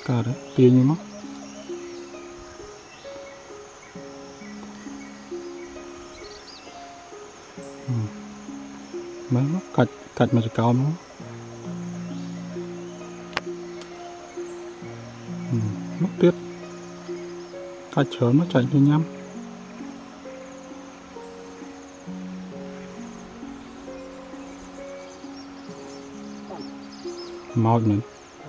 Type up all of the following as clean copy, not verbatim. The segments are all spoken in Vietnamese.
cả đấy tia như mất mấy nó cạch cạch mà cao nó mất tiết cạch sớm nó chạy cho nhắm mau nữa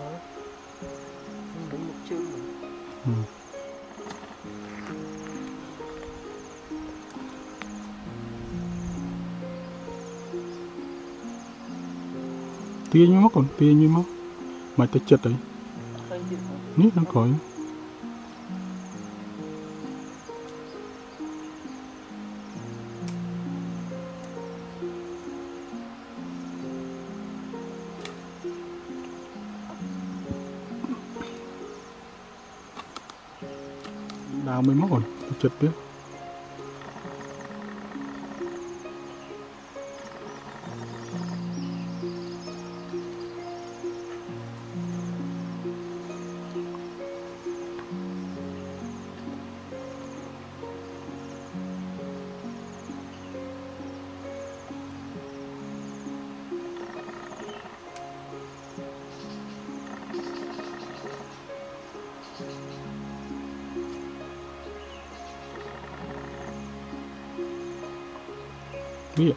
tia như mất còn tia như mất mà tôi chết đấy nít nó khỏi đào mới mất còn tôi chết biết biết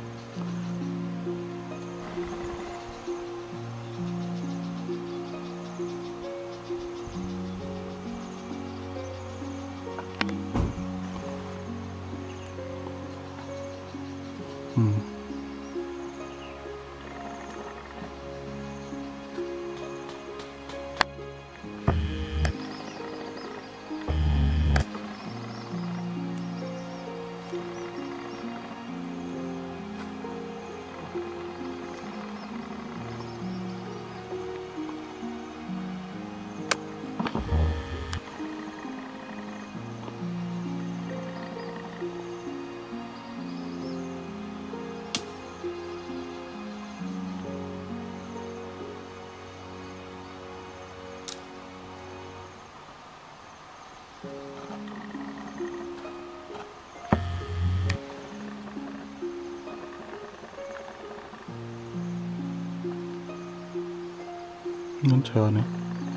nó chờ này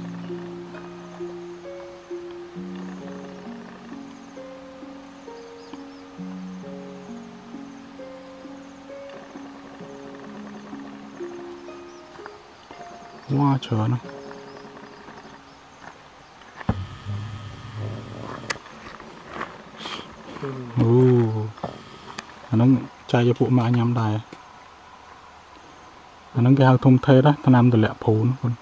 wow chờ nó nó chạy cho phụ mã nhắm đài nó cái hàng thông thế đó ta nằm từ lẹ phù nó còn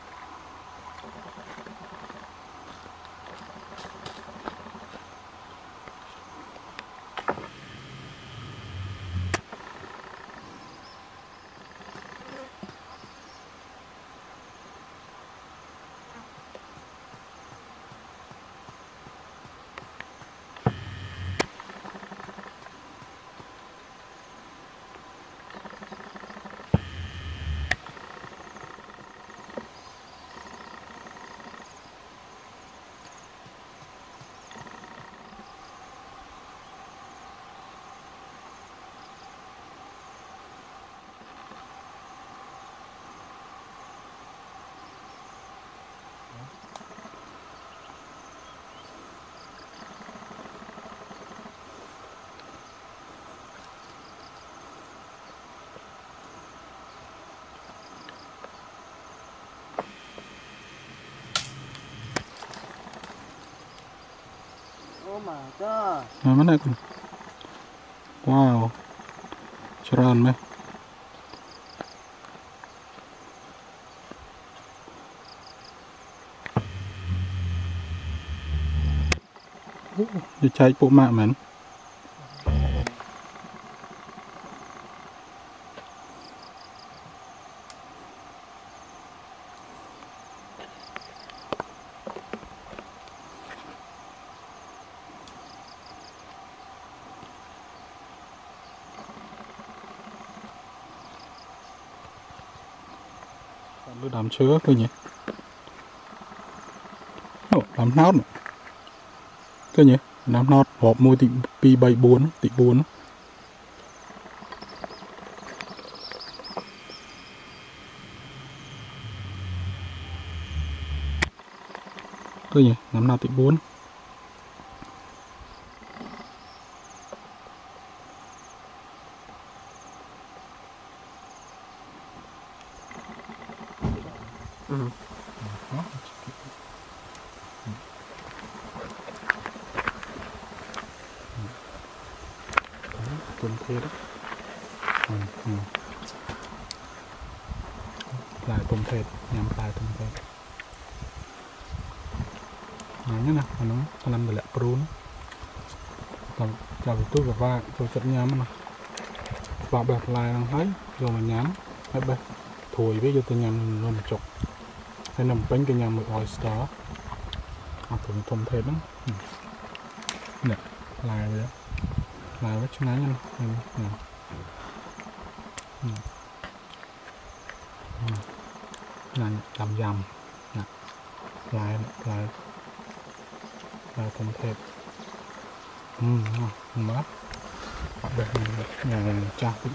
mana con wow tròn mấy đi chạy bộ mạng mình đám chứa thôi nhỉ làm nốt cái nhỉ làm nốt hộp mua tị pi bay buồn tị buồn cái nhỉ làm nào tị buồn tôm thê đó lại tôm thê nhằm lại tôm thê nhớ nè nó làm được lẹ prun còn chào tôi và tôi chặt nhám mà vào bẹp lại đang thấy rồi mà nhám hay bẹp thổi với tôi nhằm rồi một chục hay nằm bánh cái nhằm một oyster thùng tôm thê đó nè lại vậy lại với chúng nó nha là làm dầm nè lại tôm thép mát hoặc được nhà cha cũng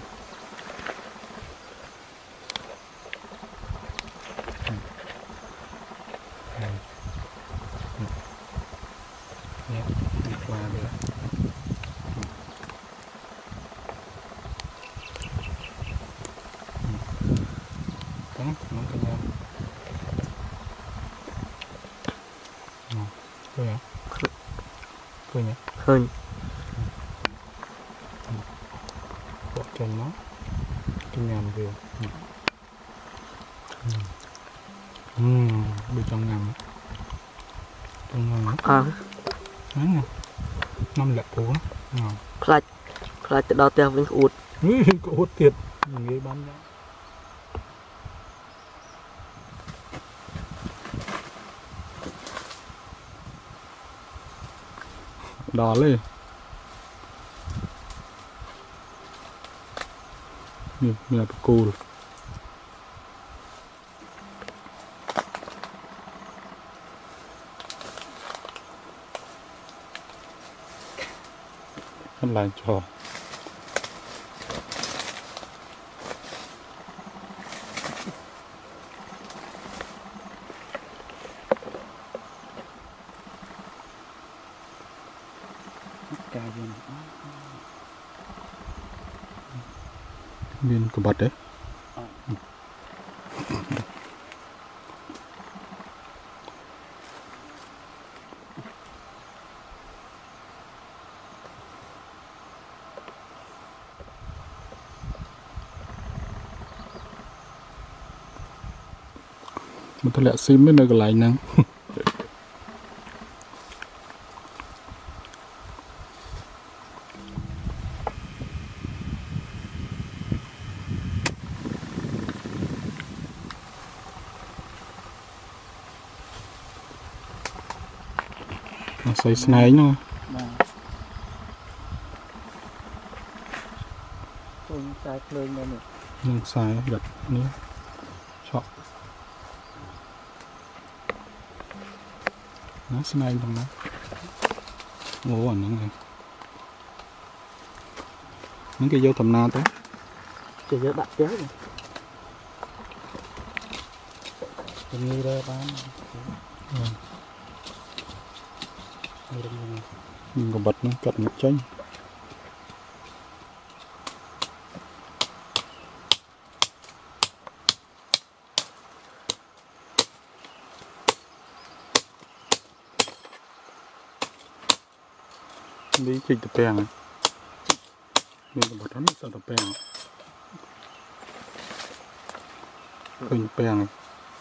qua được nó cái nhau coi nhá coi nhá hơn bộ chân nó cái nhầm vừa bên trong ngầm đấy nè 5 lẹ phố ngon khai từ đó theo với ụt có hút thiệt người bán giá đỏ lên nhìn là cool hắn lại cho viên của bật đấy một thằng lẹ sim bên đây còn lại nè xoay snake nữa nhưng xài gật nữa chọn nó snake trong đó ngủ ở nó này những cái dâu thầm na tới chỉ cho bạn kéo này như đây bán mình có bật nó cắt một chanh đi chích tập bèn này mình có bật nó sợ tập bèn hình bèn này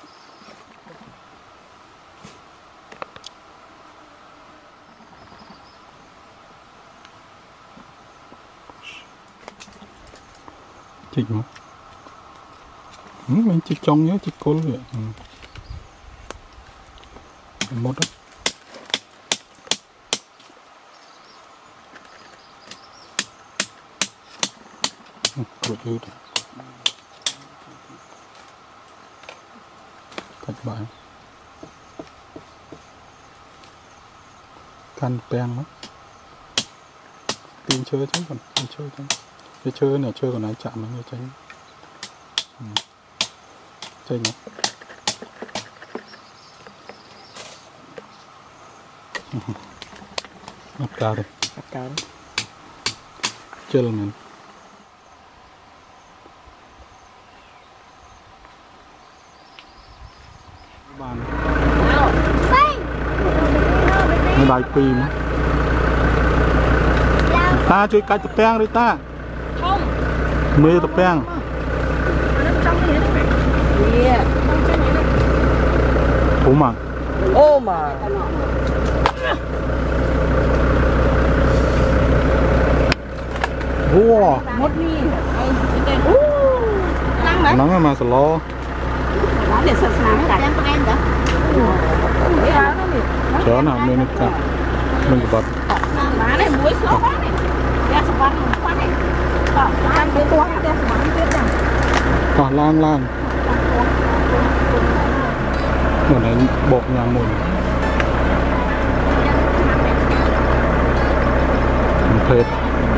chích mà mình chích trong nhớ chích cô vậy một đó cột ướt cắt bãi căn bèn đó tin chơi chứ còn tin chơi chứ cái chơi này chơi còn ai chạm nó như tránh chơi nhỉ áp cao rồi Áp cao đó. chơi là mình bàn nó đại pì mà ta chơi cái tập beng đi ta Không. mê tập beng Nó trong gì đấy. Yeah. Không chơi gì đấy. ủa mà Ô mà. wow Một mi. Năng đấy. nắng mà sờ lo Đó để sẵn sàng cả em em đó. chớ nào nên cả mình bật Má này muối số quá này. Đeo sập bắn quá này. Ăn cái quá đeo sập bắn tiếp này. lang langเหมือนในโบกยางมุนเพลท